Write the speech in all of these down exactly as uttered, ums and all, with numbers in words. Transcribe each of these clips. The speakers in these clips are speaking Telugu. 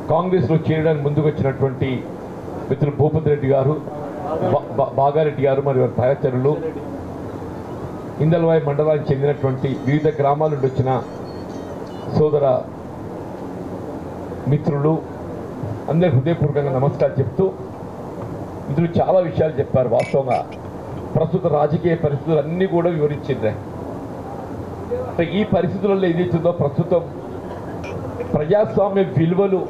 కాంగ్రెస్లో చేరడానికి ముందుకు వచ్చినటువంటి మిత్రులు భూపతి రెడ్డి గారు, బాగారెడ్డి గారు మరియు వారి సహచరులు, ఇందల్వాయి మండలానికి చెందినటువంటి వివిధ గ్రామాల నుండి వచ్చిన సోదర మిత్రులు అందరి హృదయపూర్వకంగా నమస్కారం చెప్తూ, మిత్రులు చాలా విషయాలు చెప్పారు. వాస్తవంగా ప్రస్తుత రాజకీయ పరిస్థితులు అన్నీ కూడా వివరించింది. ఈ పరిస్థితులలో ఏదైతుందో ప్రస్తుతం ప్రజాస్వామ్య విలువలు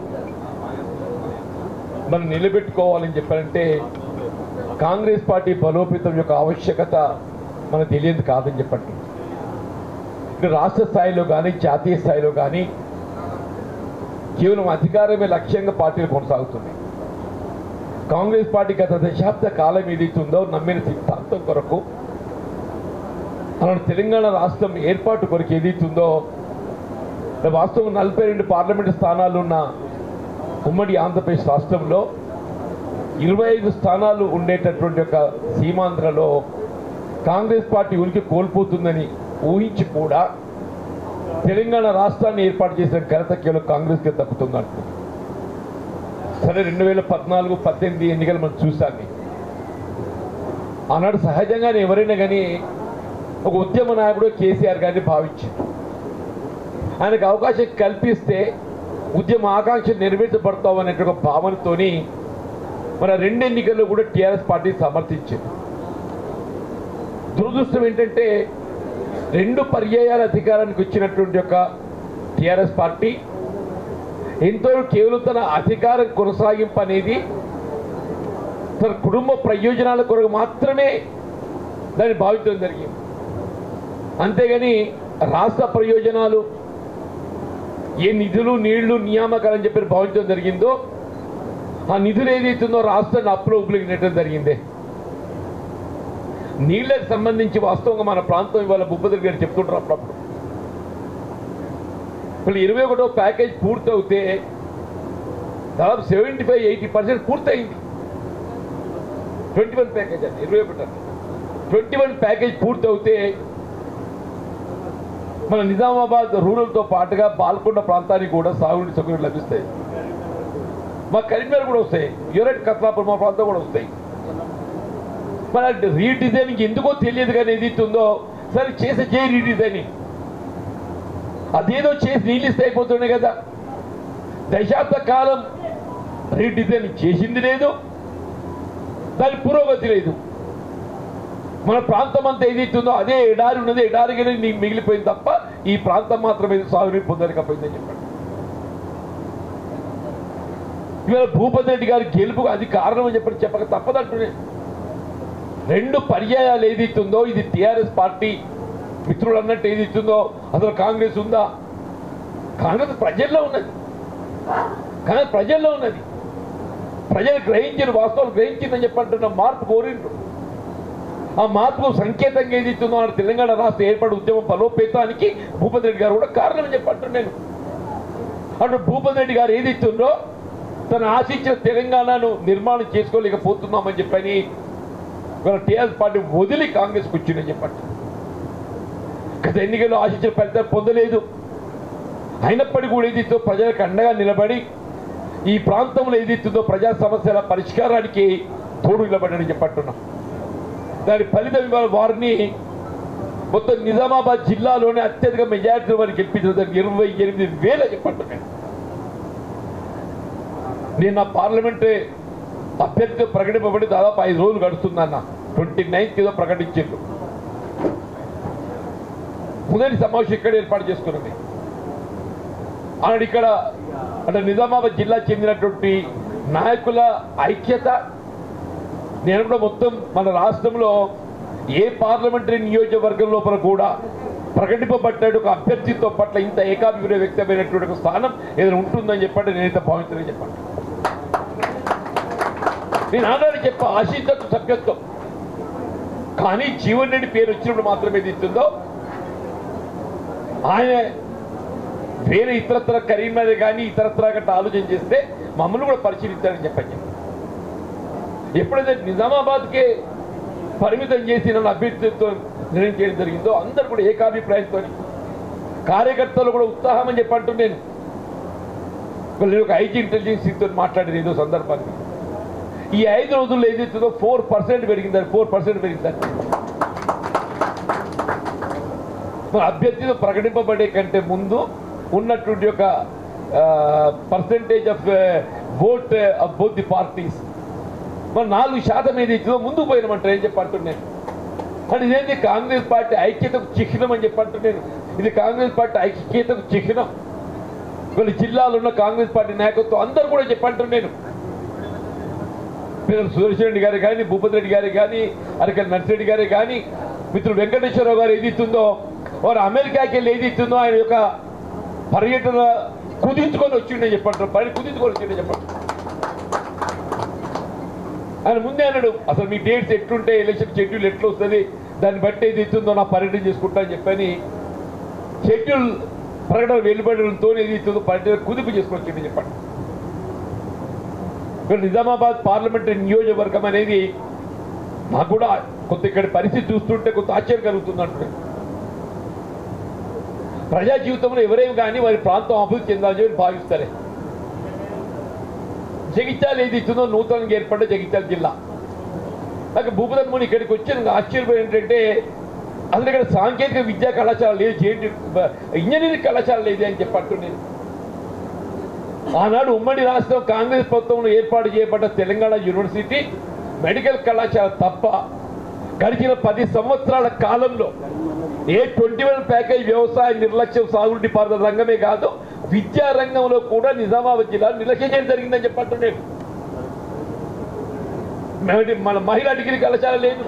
మనం నిలబెట్టుకోవాలని చెప్పారంటే కాంగ్రెస్ పార్టీ బలోపేతం యొక్క ఆవశ్యకత మనకు తెలియదు కాదని చెప్పండి. ఇక్కడ రాష్ట్ర స్థాయిలో కానీ జాతీయ స్థాయిలో కానీ కేవలం అధికారమే లక్ష్యంగా పార్టీలు కొనసాగుతుంది. కాంగ్రెస్ పార్టీ గత దశాబ్ద కాలం ఏదైతుందో నమ్మిన సిద్ధాంతం కొరకు అలాంటి తెలంగాణ రాష్ట్రం ఏర్పాటు కొరకు ఏదైతుందో వాస్తవం నలభై రెండు పార్లమెంటు స్థానాలు ఉన్న ఉమ్మడి ఆంధ్రప్రదేశ్ రాష్ట్రంలో ఇరవై ఐదు స్థానాలు ఉండేటటువంటి ఒక సీమాంధ్రలో కాంగ్రెస్ పార్టీ ఉనికి కోల్పోతుందని ఊహించి కూడా తెలంగాణ రాష్ట్రాన్ని ఏర్పాటు చేసిన ఘనత కేవలం కాంగ్రెస్కే దక్కుతుందంట. సరే, రెండు వేల పద్నాలుగు పద్దెనిమిది ఎన్నికలు మనం చూసాన్ని. ఆనాడు సహజంగానే ఎవరైనా కానీ ఒక ఉద్యమ నాయకుడు కేసీఆర్ గారిని భావించారు. ఆయనకు అవకాశం కల్పిస్తే ఉద్యమ ఆకాంక్ష నెరవేర్చబడతావు అనే ఒక భావనతోని మన రెండు ఎన్నికల్లో కూడా టీఆర్ఎస్ పార్టీ సమర్థించింది. దురదృష్టం ఏంటంటే రెండు పర్యాయాల అధికారానికి వచ్చినటువంటి ఒక టీఆర్ఎస్ పార్టీ ఎంతో కేవలం తన అధికారం కొనసాగింపు అనేది తన కుటుంబ ప్రయోజనాల కొరకు మాత్రమే దాన్ని భావించడం జరిగింది. అంతేగాని రాష్ట్ర ప్రయోజనాలు ఏ నిధులు నీళ్లు నియామకాలని చెప్పి భావించడం జరిగిందో ఆ నిధులు ఏదైతుందో రాష్ట్రాన్ని అప్పులో ఉపయోగించడం జరిగిందే. నీళ్లకు సంబంధించి వాస్తవంగా మన ప్రాంతం ఇవాళ భూపతి గారు చెప్తుంటారు అప్పుడప్పుడు. ఇప్పుడు ఇరవై ఒకటో ప్యాకేజ్ పూర్తవుతే దాదాపు సెవెంటీ ఫైవ్ ఎయిటీ పర్సెంట్ పూర్తయింది. ట్వంటీ వన్ ప్యాకేజ్ అండి, ఇరవై ఒకటి ట్వంటీ వన్ ప్యాకేజ్ పూర్తవుతే మన నిజామాబాద్ రూరల్తో పాటుగా బాల్కొండ ప్రాంతానికి కూడా సాగునీటి సౌకర్యాలు లభిస్తాయి. మా కరీంనగర్ కూడా వస్తాయి, యూరెట్ కత్లాపూర్ మా ప్రాంతం కూడా వస్తాయి. మన రీడిజైనింగ్ ఎందుకో తెలియదు కానీ ఏది ఉందో సరే చేసే చేయి రీడిజైనింగ్. అదేదో చేసి నీళ్ళిస్తే అయిపోతున్నాయి కదా. దశాబ్ద కాలం రీడిజైనింగ్ చేసింది లేదు, దాని పురోగతి లేదు. మన ప్రాంతం అంతా ఏదైతుందో అదే ఎడారి ఉన్నది, ఎడారిగానే నీకు మిగిలిపోయింది తప్ప ఈ ప్రాంతం మాత్రమే సాగునీరు పొందలేకపోయిందని చెప్పండి. ఇవాళ భూపతి రెడ్డి గారి గెలుపుకు అది కారణం అని చెప్పి చెప్పక తప్పదంటున్నాయి. రెండు పర్యాయాలు ఏదైతుందో ఇది టీఆర్ఎస్ పార్టీ మిత్రులు అన్నట్టు ఏదైతుందో అసలు కాంగ్రెస్ ఉందా? కాంగ్రెస్ ప్రజల్లో ఉన్నది, కాంగ్రెస్ ప్రజల్లో ఉన్నది. ప్రజలు గ్రహించిన వాస్తవాలు గ్రహించిందని చెప్పంటున్న మార్పు కోరిండ్రు. ఆ మార్పు సంకేతంగా ఏదైతుందో తెలంగాణ రాష్ట్ర ఏర్పాటు ఉద్యమం బలోపేతానికి భూపతి రెడ్డి గారు కూడా కారణం అని చెప్పంటున్నాను నేను. అటు భూపతి రెడ్డి గారు ఏదైతుందో తను ఆశించిన తెలంగాణను నిర్మాణం చేసుకోలేకపోతున్నామని చెప్పని ఇవాళ టీఆర్ఎస్ పార్టీ వదిలి కాంగ్రెస్కి వచ్చిందని చెప్పండి. గత ఎన్నికల్లో ఆశించిన ఫలితాలు పొందలేదు. అయినప్పటికీ కూడా ఏదైతే ప్రజలకు అండగా నిలబడి ఈ ప్రాంతంలో ఏదైతుందో ప్రజా సమస్యల పరిష్కారానికి తోడు నిలబడని చెప్పంటున్నాం. దాని ఫలితం ఇవాళ వారిని మొత్తం నిజామాబాద్ జిల్లాలోనే అత్యధిక మెజారిటీ వారిని గెలిపించడం ఇరవై ఎనిమిది వేల చెప్పంటున్నాను. నేను నా పార్లమెంటే అభ్యర్థితో ప్రకటింపబడి దాదాపు ఐదు రోజులు గడుస్తుందన్న. ట్వంటీ నైన్త్ ఏదో ప్రకటించారు. మొదటి సమావేశం ఇక్కడ ఏర్పాటు చేసుకున్నది. ఆనాడు ఇక్కడ అంటే నిజామాబాద్ జిల్లా చెందినటువంటి నాయకుల ఐక్యత నేను కూడా మొత్తం మన రాష్ట్రంలో ఏ పార్లమెంటరీ నియోజకవర్గం లోపల కూడా ప్రకటింపబడ్డాడు ఒక అభ్యర్థిత్వం పట్ల ఇంత ఏకాభిప్రాయ వ్యక్తమైనటువంటి ఒక స్థానం ఏదైనా ఉంటుందని చెప్పండి నేనైతే భావించాలని చెప్పండి. నేను ఆనాడు చెప్ప ఆశించచ్చు సభ్యత్వం, కానీ జీవన్ రెడ్డి పేరు వచ్చినప్పుడు మాత్రమే తీస్తుందో ఆయన వేరే ఇతరత్ర కరీంనగర్ కానీ ఇతరత్ర గట్ట ఆలోచన చేస్తే మమ్మల్ని కూడా పరిశీలించాలని చెప్పండి. ఎప్పుడైతే నిజామాబాద్కే పరిమితం చేసి నన్ను అభ్యర్థిత్వం నిర్ణయం చేయడం జరిగిందో అందరూ కూడా ఏకాభిప్రాయంతో కార్యకర్తలు కూడా ఉత్సాహం అని చెప్పంటూ నేను నేను ఒక ఐటీ ఇంటెలిజెన్స్ తో మాట్లాడేది ఏదో సందర్భాన్ని ఈ ఐదు రోజుల్లో ఏదైతుందో ఫోర్ పర్సెంట్ పెరిగిందని ఫోర్ పర్సెంట్ పెరిగిందని మన అభ్యర్థితో ప్రకటింపబడే కంటే ముందు ఉన్నటువంటి ఒక percentage of vote of both the parties మన నాలుగు శాతం ఏదైతుందో ముందుకు పోయినామంటారు ఏం చెప్పంటున్నాను అంటే ఇదేంటి కాంగ్రెస్ పార్టీ ఐక్యతకు చిహ్నం అని చెప్పంటున్నాను ఇది కాంగ్రెస్ పార్టీ ఐక్యతకు చిహ్నం కొన్ని జిల్లాలో ఉన్న కాంగ్రెస్ పార్టీ నాయకత్వం అందరూ కూడా చెప్పంటున్నాను పిల్లలు సుదర్శన్ రెడ్డి గారు కానీ భూపతి రెడ్డి గారు కానీ అరకల్ నర్సిరెడ్డి గారు కానీ మిత్రుడు వెంకటేశ్వరరావు గారు ఏది ఇస్తుందో వారు అమెరికాకి వెళ్ళి ఏది ఇస్తుందో ఆయన యొక్క పర్యటన కుదించుకొని వచ్చిండే చెప్పంటారు పని కుదించుకొని వచ్చిండే చెప్పండి ఆయన ముందే అన్నాడు అసలు మీ డేట్స్ ఎట్లుంటే ఎలక్షన్ షెడ్యూల్ ఎట్లా వస్తుంది దాన్ని బట్టి ఏది ఇస్తుందో నా పర్యటన చేసుకుంటా అని చెప్పని షెడ్యూల్ ప్రకటన వెలువడంతో ఏది ఇస్తుందో పర్యటన కుదింపు చేసుకొని వచ్చిండే చెప్పండి ఇక్కడ నిజామాబాద్ పార్లమెంటరీ నియోజకవర్గం అనేది నాకు కూడా కొంత ఇక్కడ పరిస్థితి చూస్తుంటే కొంత ఆశ్చర్యం కలుగుతుంది అంటున్నాడు ప్రజా జీవితంలో ఎవరేమి కానీ వారి ప్రాంతం అభివృద్ధి చెందాలని చెప్పి భావిస్తారే జగిత్యాల ఏది ఇస్తుందో నూతనంగా ఏర్పడ్డ జగిత్యాల జిల్లా నాకు భూపతన్మోని ఇక్కడికి వచ్చి నాకు ఆశ్చర్యపోయి ఏంటంటే అసలు ఇక్కడ సాంకేతిక విద్యా కళాశాల లేదు చేయండి ఇంజనీరింగ్ కళాశాల లేదు అని చెప్పంటున్నాను ఆనాడు ఉమ్మడి రాష్ట్రం కాంగ్రెస్ ప్రభుత్వంలో ఏర్పాటు చేయబడ్డ తెలంగాణ యూనివర్సిటీ మెడికల్ కళాశాల తప్ప గడిచిన పది సంవత్సరాల కాలంలో ఏ ట్వంటీ వన్ ప్యాకేజ్ వ్యవసాయ నిర్లక్ష్యం సాగుడు డిపార్ట్మెంట్ రంగమే కాదు విద్యా రంగంలో కూడా నిజామాబాద్ జిల్లా నిర్లక్ష్యం చేయడం జరిగిందని చెప్పంటున్నాను మన మహిళా డిగ్రీ కళాశాల లేదు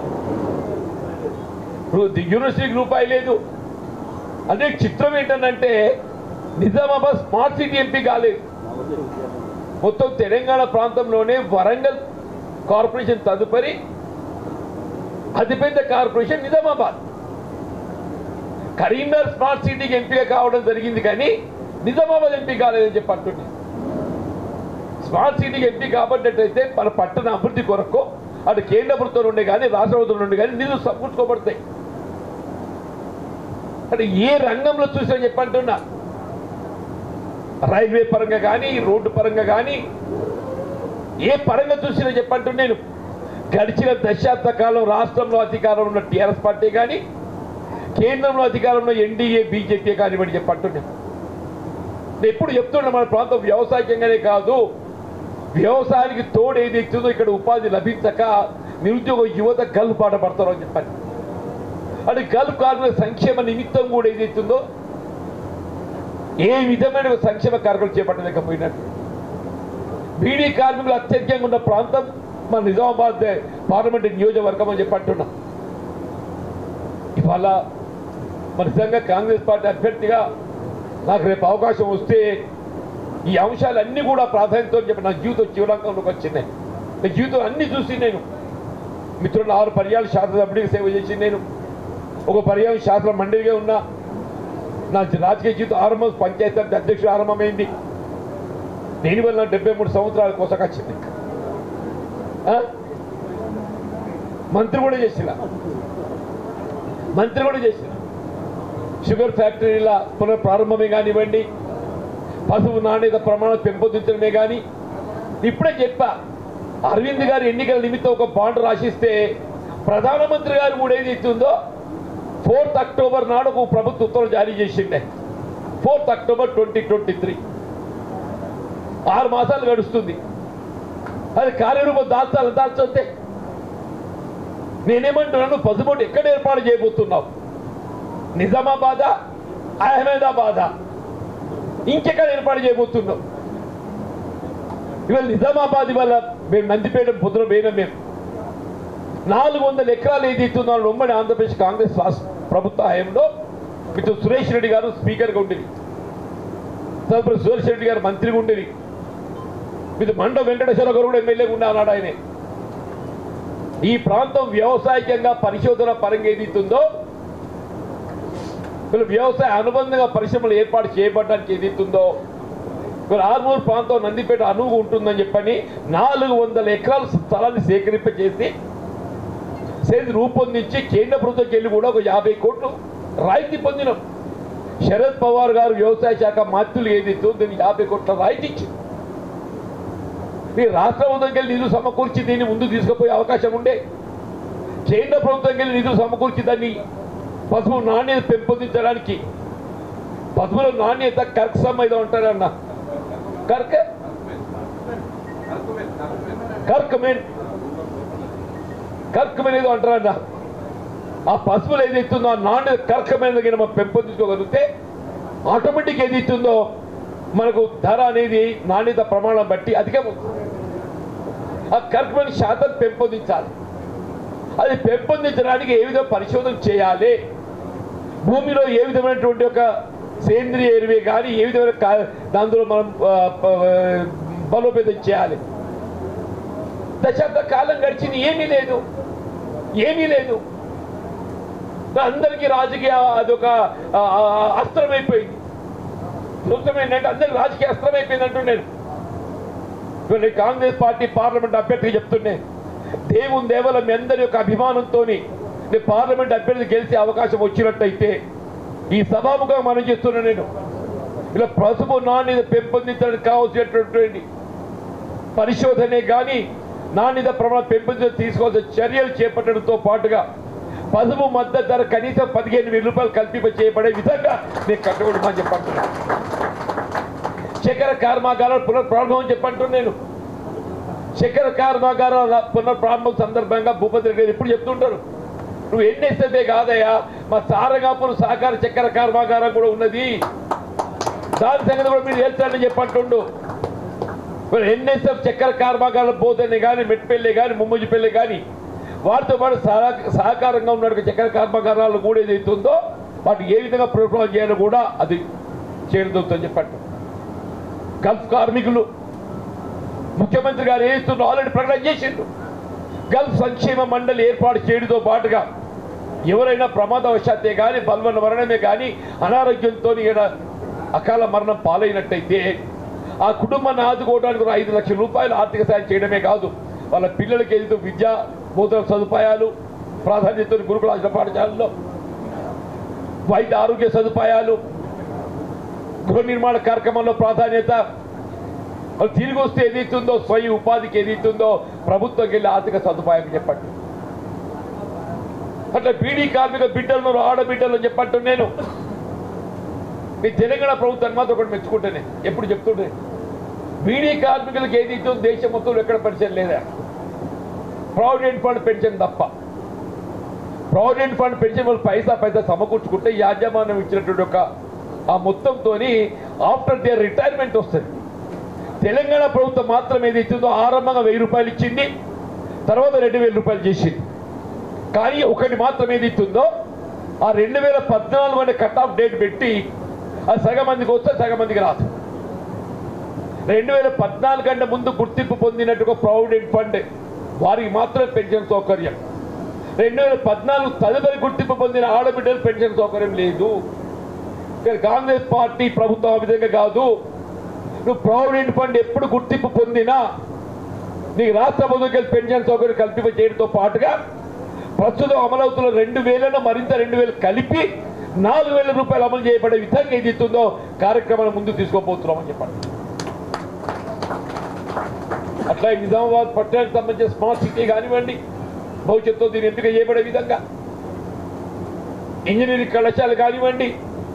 యూనివర్సిటీకి రూపాయి లేదు అంటే చిత్రం ఏంటంటే నిజామాబాద్ స్మార్ట్ సిటీ ఎంపీ కాలేదు మొత్తం తెలంగాణ ప్రాంతంలోనే వరంగల్ కార్పొరేషన్ తదుపరి అతిపెద్ద కార్పొరేషన్ నిజామాబాద్ కరీంనగర్ స్మార్ట్ సిటీకి ఎంపీగా కావడం జరిగింది కానీ నిజామాబాద్ ఎంపీ కాలేదని చెప్పి అంటుంది స్మార్ట్ సిటీకి ఎంపీ కాబట్టినట్టయితే మన పట్టణ అభివృద్ధి కొరకు అటు కేంద్ర ప్రభుత్వం నుండి కానీ రాష్ట్ర ప్రభుత్వం నుండి కానీ నిధులు సమకూర్చుకోబడతాయి అంటే ఏ రంగంలో చూసినా చెప్పంటున్నా రైల్వే పరంగా కానీ రోడ్డు పరంగా కానీ ఏ పరంగా చూసినా చెప్పంటున్నా నేను గడిచిన దశాబ్ద కాలం రాష్ట్రంలో అధికారంలో ఉన్న టీఆర్ఎస్ పార్టీ కానీ కేంద్రంలో అధికారంలో ఎన్డీఏ బీజేపీ కానివ్వండి చెప్పంటున్నాను నేను ఎప్పుడు చెప్తున్నా మన ప్రాంతం వ్యవసాయకంగానే కాదు వ్యవసాయానికి తోడు ఏది ఇస్తుందో ఇక్కడ ఉపాధి లభించక నిరుద్యోగ యువత గల్ఫ్ పాట పడతారో అని చెప్పండి అంటే గల్ఫ్ కార్మికుల సంక్షేమ నిమిత్తం కూడా ఏది ఇస్తుందో ఏ విధమైన సంక్షేమ కార్యక్రమం చేపట్టలేకపోయినట్టు బీడీ కార్మికులు అత్యధికంగా ఉన్న ప్రాంతం మన నిజామాబాద్ పార్లమెంట్ నియోజకవర్గం అని చెప్పంటున్నాం ఇవాళ మన నిజంగా కాంగ్రెస్ పార్టీ అభ్యర్థిగా నాకు రేపు అవకాశం వస్తే ఈ అంశాలన్నీ కూడా ప్రాధాన్యత చెప్పి నా జీవితం చివరంగంలోకి వచ్చినాయి నా జీవితం అన్ని చూసి నేను మిత్రులు ఆరు పర్యాలు శాసనసభ్యుడికి సేవ చేసి నేను ఒక పర్యాయం శాసన మండలిగా ఉన్నా నా రాజకీయ జీవితం ఆరంభం పంచాయతీ అధ్యక్షుడు ఆరంభమైంది దీనివల్ల డెబ్బై మూడు సంవత్సరాల కోసం వచ్చింది మంత్రి కూడా చేసిన మంత్రి కూడా చేసిన షుగర్ ఫ్యాక్టరీల పునఃప్రారంభమే కానివ్వండి పసుపు నాణ్యత ప్రమాణం పెంపొందించడమే కానీ ఇప్పుడే చెప్పా అరవింద్ గారు ఎన్నికల నిమిత్తం ఒక బాండ్ రాసిస్తే ప్రధానమంత్రి గారు కూడా ఏది ఇస్తుందో ఫోర్త్ అక్టోబర్ నాడు ఒక ప్రభుత్వ ఉత్తర్వులు జారీ చేసిండే fourth October twenty twenty three ఆరు మాసాలు గడుస్తుంది అది కార్యరూపం దాల్చాలి దాల్చొస్తే నేనేమంటున్నాను పసుపోటు ఎక్కడ ఏర్పాటు చేయబోతున్నావు నిజామాబాదా అహ్మదాబాదా ఇంకెక్కడ ఏర్పాటు చేయబోతున్నావు ఇవాళ నిజామాబాద్ ఇవాళ మేము నందిపేట పొద్దున పోయినాం మేము నాలుగు వందల ఎకరాలు ఏది ఇస్తున్నాను ఉమ్మడి ఆంధ్రప్రదేశ్ కాంగ్రెస్ ప్రభుత్వ హయాంలో మీతో సురేష్ రెడ్డి గారు స్పీకర్గా ఉండేది తదుపరి సురేష్ రెడ్డి గారు మంత్రిగా ఉండేది మీతో మండ వెంకటేశ్వర గారు కూడా ఎమ్మెల్యేగా ఉండే అన్నాడు ఆయన ఈ ప్రాంతం వ్యవసాయకంగా పరిశోధన పరంగా ఏది ఇస్తుందో వ్యవసాయ అనుబంధంగా పరిశ్రమలు ఏర్పాటు చేయబడడానికి ఏది ఇస్తుందో ఆర్మూర్ ప్రాంతం నందిపేట అనువుగా ఉంటుందని చెప్పని నాలుగు వందల ఎకరాల స్థలాన్ని సేకరింపజేసి సేది రూపొందించి కేంద్ర ప్రభుత్వంకి వెళ్ళి కూడా ఒక యాభై కోట్లు రాయితీ పొందినాం శరద్ పవార్ గారు వ్యవసాయ శాఖ మంత్రులు ఏదైతే దీన్ని యాభై కోట్ల రాయితీ ఇచ్చింది. మీ రాష్ట్ర ప్రభుత్వంకి వెళ్ళి నిధులు సమకూర్చి దీన్ని ముందుకు తీసుకుపోయే అవకాశం ఉండే. కేంద్ర ప్రభుత్వంకి వెళ్ళి నిధులు సమకూర్చి దాన్ని పసుపు నాణ్యత పెంపొందించడానికి, పసుపులో నాణ్యత కర్కసం ఏదో ఉంటారన్న కర్క కర్కమెన్ కర్కమెన్ ఏదో అంటారన్న. ఆ పసుపులు ఏదైతుందో ఆ నాణ్యత కర్కమైన దగ్గర మనం పెంపొందించుకోగలిగితే ఆటోమేటిక్ ఏదైతుందో మనకు ధర అనేది నాణ్యత ప్రమాణం బట్టి అధికమవుతుంది. ఆ కర్కమైన శాతం పెంపొందించాలి. అది పెంపొందించడానికి ఏ విధంగా పరిశోధన చేయాలి, భూమిలో ఏ విధమైనటువంటి ఒక సేంద్రియ ఎరువే కానీ ఏ విధమైన దాంట్లో మనం బలోపేతం చేయాలి. దశాబ్ద కాలం గడిచింది, ఏమీ లేదు ఏమీ లేదు అందరికీ రాజకీయ అదొక అస్త్రమైపోయింది. సూత్రం ఏంటంటే అందరికి రాజకీయ అస్త్రమైపోయింది అంటున్నాను. నేను కాంగ్రెస్ పార్టీ పార్లమెంట్ అభ్యర్థిగా చెప్తున్నాను, దేవుని దేవల మీ అందరి యొక్క అభిమానంతో నేను పార్లమెంట్ అభ్యర్థి గెలిచే అవకాశం వచ్చినట్టయితే ఈ సభాముఖంగా మనం చేస్తున్నాను. నేను ఇలా పసుపు నాణ్యత పెంపొందించడానికి కావాల్సినటువంటి పరిశోధనే కానీ నాణ్యత ప్రమాణం పెంపొందించడానికి తీసుకోవాల్సిన చర్యలు చేపట్టడంతో పాటుగా పసుపు మద్దతు ధర కనీసం పదిహేను వేల రూపాయలు కల్పింప చేయబడే విధంగా నేను కట్టుబడి అని చెప్పంటున్నాను. చక్కెర కర్మాగారాలు పునఃప్రారంభం చెప్పంటున్నాను. నేను చక్కెర కర్మాగారాల పునఃప్రారంభం సందర్భంగా భూపతి రెడ్డి ఎప్పుడు చెప్తుంటారు, నువ్వు ఎన్ఎస్ఎఫే కాదయా, మా సారంగాపూర్ సహకార చక్కెర కర్మాగారం కూడా ఉన్నది, దాని సంగతి కూడా మీరు తెలుసారని చెప్పంటుండు. ఎన్ఎస్ఎఫ్ చక్కెర కర్మాగారాలు పోతేనే కానీ మెట్పల్లి కానీ ముమ్మజిపల్లి కానీ వాటితో పాటు సహకారంగా ఉన్న చక్కెర కర్మాగారాలు కూడా ఏదైతుందో వాటి ఏ విధంగా ప్రోత్సాహం చేయాలో కూడా అది చేయడం చెప్పండి. గల్ఫ్ కార్మికులు ముఖ్యమంత్రి గారు ఏదైతుందో ఆల్రెడీ ప్రకటన చేసిండు. గల్ఫ్ సంక్షేమ మండలి ఏర్పాటు చేయడంతో పాటుగా ఎవరైనా ప్రమాదవశాత్తే కానీ బల్వన మరణమే కానీ అనారోగ్యంతో అకాల మరణం పాలైనట్టయితే ఆ కుటుంబాన్ని ఆదుకోవడానికి ఐదు లక్షల రూపాయలు ఆర్థిక సాయం చేయడమే కాదు, వాళ్ళ పిల్లలకి ఏదైతే విద్యా బోధన సదుపాయాలు ప్రాధాన్యత, గురుకుల పాఠశాలలో వైద్య ఆరోగ్య సదుపాయాలు, గృహ నిర్మాణ కార్యక్రమంలో ప్రాధాన్యత, వాళ్ళు తిరిగి వస్తే ఏదైతుందో స్వయం ఉపాధికి ఏదైతుందో ప్రభుత్వం వెళ్ళి ఆర్థిక సదుపాయం చెప్పండి. అట్లా బీడీ కార్మిక బిడ్డలను ఆడబిడ్డలు చెప్పంటు నేను మీ తెలంగాణ ప్రభుత్వాన్ని మాత్రం ఒకటి మెచ్చుకుంటేనే ఎప్పుడు చెప్తుంటే బీడీ కార్మికులకు ఏదైతే దేశం మొత్తంలో ఎక్కడ పెన్షన్ లేదా, ప్రావిడెంట్ ఫండ్ పెన్షన్ తప్ప. ప్రావిడెంట్ ఫండ్ పెన్షన్ వాళ్ళు పైసా పైసా సమకూర్చుకుంటే యాజమాన్యం ఇచ్చినటువంటి ఒక ఆ మొత్తంతో ఆఫ్టర్ దేర్ రిటైర్మెంట్ వస్తుంది. తెలంగాణ ప్రభుత్వం మాత్రం ఏదైతుందో ఆరంభంగా వెయ్యి రూపాయలు ఇచ్చింది, తర్వాత రెండు వేల రూపాయలు చేసింది. కానీ ఒకటి మాత్రం ఏదైతుందో ఆ రెండు వేల పద్నాలుగు అనే కట్ ఆఫ్ డేట్ పెట్టి అది సగం మందికి వస్తే సగం మందికి రాదు. రెండు వేల పద్నాలుగు కంటే ముందు గుర్తింపు పొందినట్టుగా ప్రావిడెంట్ ఫండ్ వారికి మాత్రమే పెన్షన్ సౌకర్యం. రెండు వేల పద్నాలుగు తదుపరి గుర్తింపు పొందిన ఆడబిడ్డలు పెన్షన్ సౌకర్యం లేదు. కాంగ్రెస్ పార్టీ ప్రభుత్వం ఆ విధంగా కాదు. నువ్వు ప్రావిడెంట్ ఫండ్ ఎప్పుడు గుర్తింపు పొందినా నీకు రాష్ట్ర ప్రభుత్వం పెన్షన్ సౌకర్యం కల్పింప చేయడంతో పాటుగా ప్రస్తుతం అమలవుతున్న రెండు వేలను మరింత రెండు వేలు కలిపి నాలుగు వేల రూపాయలు అమలు చేయబడే విధంగా ఏది ఇస్తుందో కార్యక్రమాన్ని ముందుకు తీసుకోబోతున్నామని చెప్పండి. అట్లా నిజామాబాద్ పట్టణానికి సంబంధించిన స్మార్ట్ సిటీ కానివ్వండి, భవిష్యత్తులో దీన్ని ఎంపిక చేయబడే విధంగా ఇంజనీరింగ్ కళాశాల కానివ్వండి,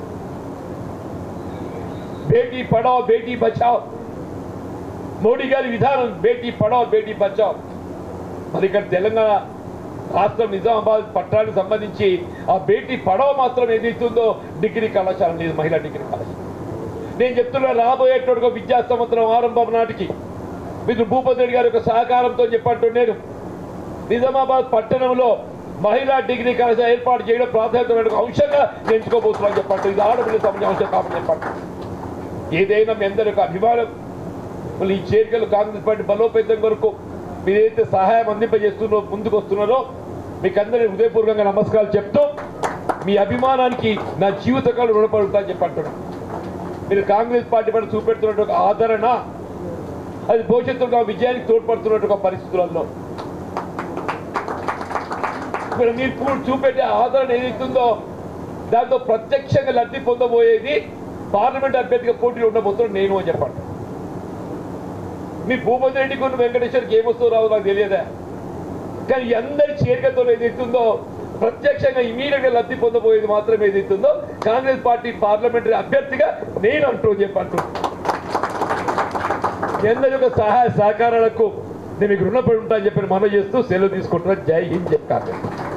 బేటీ పడావ్ బేటీ బచావ్ మోడీ గారి విధానం బేటీ పడావ్ బేటీ బచావ్. మరి ఇక్కడ తెలంగాణ రాష్ట్రం నిజామాబాద్ పట్టణానికి సంబంధించి ఆ బేటీ పడావ్ మాత్రం ఏదైతుందో డిగ్రీ కళాశాల లేదు, మహిళా డిగ్రీ కళాశాల. నేను చెప్తున్నా రాబోయేటువంటి విద్యా సంవత్సరం ఆరంభం నాటికి మీరు భూపతి రెడ్డి గారి యొక్క సహకారంతో చెప్పంటూ నేను నిజామాబాద్ పట్టణంలో మహిళా డిగ్రీ కళాశాల ఏర్పాటు చేయడం ప్రాధాన్యతమైన అంశంగా ఎంచుకోబోతున్నాను చెప్పండి. ఇది ఆడపిల్ల సంబంధించిన అంశం కాబట్టి చెప్పండి. ఏదైనా మీ అందరి యొక్క అభిమానం మళ్ళీ ఈ చేరికలు కాంగ్రెస్ పార్టీ బలోపేతం వరకు మీరైతే సహాయం అందింపజేస్తున్నారో ముందుకు వస్తున్నారో మీకు అందరినీ హృదయపూర్వకంగా నమస్కారాలు చెప్తూ మీ అభిమానానికి నా జీవితకాలం రుణపడుతా చెప్పంటున్నాను. మీరు కాంగ్రెస్ పార్టీ పైన చూపెడుతున్నట్టు ఒక ఆదరణ అది భవిష్యత్తులో విజయానికి తోడ్పడుతున్నట్టు పరిస్థితులలో మీరు చూపెట్టే ఆదరణ ఏదైతుందో దాంతో ప్రత్యక్షంగా లబ్ధి పొందబోయేది పార్లమెంట్ అభ్యర్థిగా పోటీలో ఉండబోతున్నాడు నేను అని చెప్పండి. మీ భూపతి రెడ్డి కొన్ని వెంకటేశ్వర్కి ఏమొస్తుందో రావు నాకు తెలియదా, కానీ అందరి చేరికతో ఏదైతుందో ప్రత్యక్షంగా ఇమీడియట్ గా లబ్ధి పొందబోయేది మాత్రం ఏదైతుందో కాంగ్రెస్ పార్టీ పార్లమెంటరీ అభ్యర్థిగా నేను అంటూ చెప్పంటు అందరి యొక్క సహాయ సహకారాలకు నేను మీకు రుణపడి ఉంటానని చెప్పి మనం చేస్తూ సెలవు తీసుకుంటున్నా. జై హింద్, జై కాంగ్రెస్.